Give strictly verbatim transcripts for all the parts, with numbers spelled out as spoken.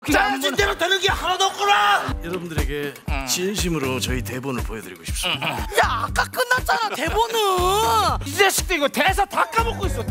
짜여진 대로 되는 게 하나도 없구나. 여러분들에게 응. 진심으로 저희 대본을 보여드리고 싶습니다. 응. 야 아까 끝났잖아 대본은. 이 자식도 이거 대사 다 까먹고 있어.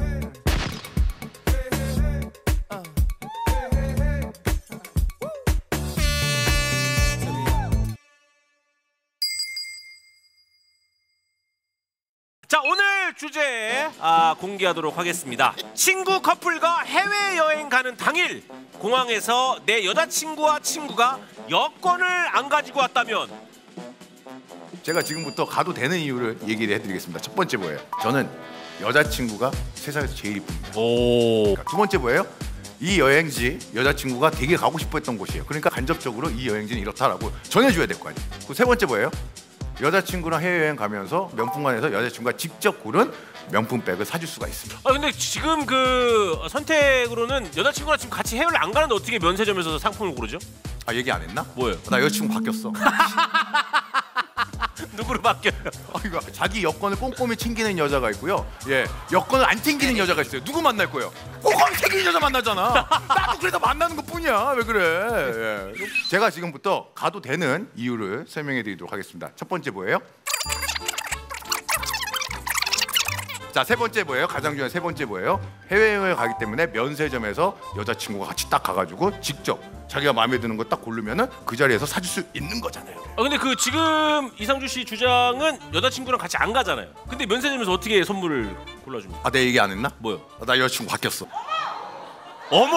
자, 오늘 주제 아, 공개하도록 하겠습니다. 친구 커플과 해외여행 가는 당일 공항에서 내 여자친구와 친구가 여권을 안 가지고 왔다면. 제가 지금부터 가도 되는 이유를 얘기를 해드리겠습니다. 첫 번째 뭐예요? 저는 여자친구가 세상에서 제일 이쁩니다. 오. 그러니까 두 번째 뭐예요? 이 여행지 여자친구가 되게 가고 싶어했던 곳이에요. 그러니까 간접적으로 이 여행지는 이렇다라고 전해줘야 될 거 아니에요. 그 세 번째 뭐예요? 여자친구랑 해외여행 가면서 명품관에서 여자친구가 직접 고른 명품백을 사줄 수가 있습니다. 아 근데 지금 그 선택으로는 여자친구랑 지금 같이 해외를 안 가는데 어떻게 면세점에서 상품을 고르죠? 아 얘기 안 했나? 뭐예요? 나 여자친구 바뀌었어. 누구로 바뀌어요? 아, 이거 자기 여권을 꼼꼼히 챙기는 여자가 있고요. 예, 여권을 안 챙기는 여자가 있어요. 누구 만날 거예요? 꼼꼼히 챙기는 여자 만나잖아. 나도 그래서 만나는 것뿐이야. 왜 그래? 예. 제가 지금부터 가도 되는 이유를 설명해드리도록 하겠습니다. 첫 번째 뭐예요? 자, 세 번째 뭐예요? 가장 중요한 세 번째 뭐예요? 해외여행을 가기 때문에 면세점에서 여자친구가 같이 딱 가가지고 직접 자기가 마음에 드는 거 딱 고르면은 그 자리에서 사줄 수 있는 거잖아요. 아 근데 그 지금 이상주 씨 주장은 여자친구랑 같이 안 가잖아요. 근데 면세점에서 어떻게 선물을 골라줍니까? 아, 내 얘기 안 했나? 뭐요? 아, 나 여자친구 바뀌었어. 어머!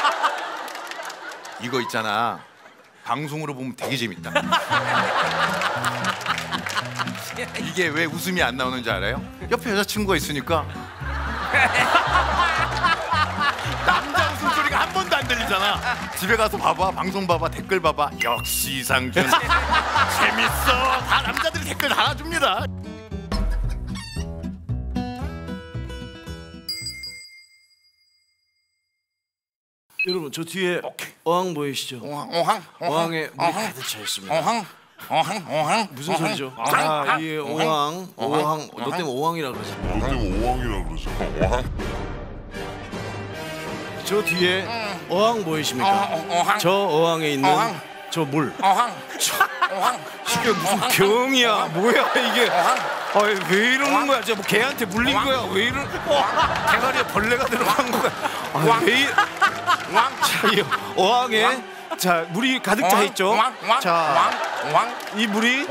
이거 있잖아. 방송으로 보면 되게 재밌다. 이게 왜 웃음이 안 나오는지 알아요? 옆에 여자친구가 있으니까 남자 웃음소리가 한 번도 안 들리잖아. 집에 가서 봐봐, 방송 봐봐, 댓글 봐봐. 역시 이상준 재밌어. 다 남자들이 댓글 달아줍니다. 여러분 저 뒤에 오케이. 어항 보이시죠? 어항, 어항, 어항에 물이 가득 차 있습니다. 어항, 어항, 어항. 무슨 소리죠? 아, 이 어항, 어항. 너 때문에 어항이라 그러잖아. 너 때문에 어항이라 그러잖아. 어항? 저 뒤에 어항 보이십니까? 어, 어항. 저 어항에 있는 어항. 저 물. 어항, 어항. 이게 무슨 경이야? 뭐야 이게? 아, 왜 이러는 거야? 저 뭐 개한테 물린 거야? 왜 이러? 대가리에 벌레가 들어간 거야? 아, 왜 이? 자, 이 어항에 자 물이 가득 차 있죠? 자, 이 물이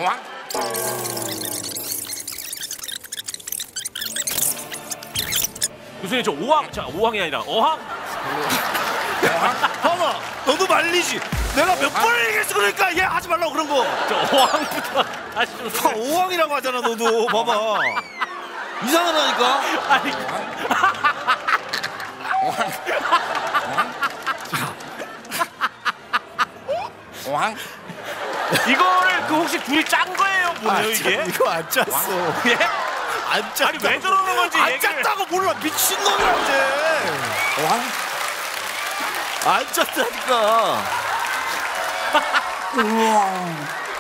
교수님 저 오항, 자 오항이 아니라 어항. 봐봐, 너도 말리지. 내가 몇 번을 얘기했어 그러니까 얘 하지 말라고 그런 거. 저 어항부터 다시 좀. 아, 오항이라고 하잖아 너도. 봐봐. 이상하다니까. 아니. 어항. 이거를 그 혹시 둘이 짠 거예요, 뭐예요 아, 이게? 이거 안 짰어. 예? 안 짰다. 아니 왜 저러는 건지 안 얘기를. 짰다고 몰라. 미친놈이야 이제. 어항. 안 짰다니까. 우와.